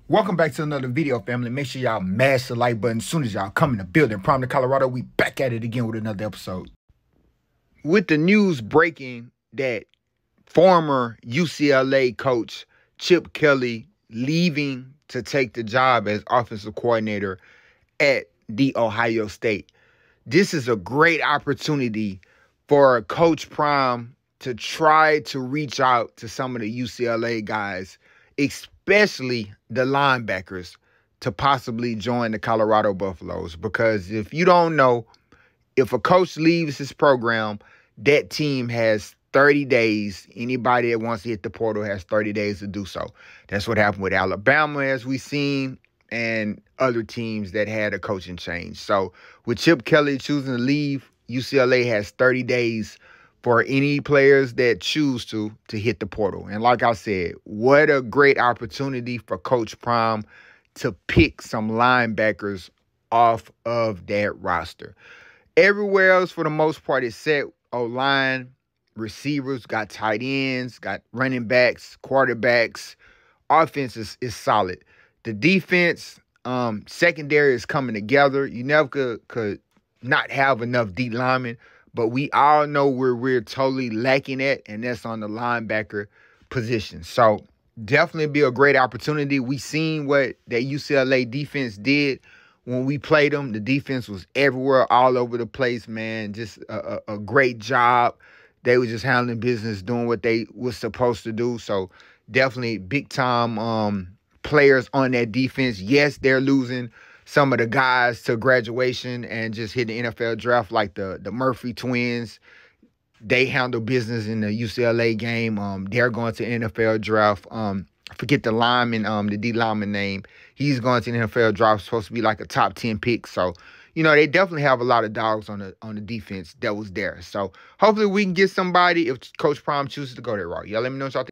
Welcome back to another video, family. Make sure y'all mash the like button as soon as y'all come in the building. Prom to Colorado, we back at it again with another episode. With the news breaking that former UCLA coach Chip Kelly leaving to take the job as offensive coordinator at the Ohio State. This is a great opportunity for Coach Prime to try to reach out to some of the UCLA guys, especially the linebackers, to possibly join the Colorado Buffaloes. Because if you don't know, if a coach leaves his program, that team has 30 days. Anybody that wants to hit the portal has 30 days to do so. That's what happened with Alabama, as we've seen, and other teams that had a coaching change. So with Chip Kelly choosing to leave, UCLA has 30 days for any players that choose to hit the portal. And like I said, what a great opportunity for Coach Prime to pick some linebackers off of that roster. Everywhere else, for the most part, is set. O-line, receivers, got tight ends, got running backs, quarterbacks. Offense is solid. The defense, secondary is coming together. You never could not have enough D linemen, but we all know where we're totally lacking at, and that's on the linebacker position. So definitely be a great opportunity. We seen what that UCLA defense did when we played them. The defense was everywhere, all over the place, man. Just a great job. They were just handling business, doing what they was supposed to do. So definitely big-time players on that defense. Yes, they're losing some of the guys to graduation and just hit the NFL draft, like the Murphy twins. They handle business in the UCLA game. They're going to NFL draft. I forget the lineman, the D lineman name. He's going to the NFL draft, supposed to be like a top 10 pick. So, you know, they definitely have a lot of dogs on the defense that was there. So hopefully we can get somebody if Coach Prime chooses to go that route. Y'all let me know what y'all think.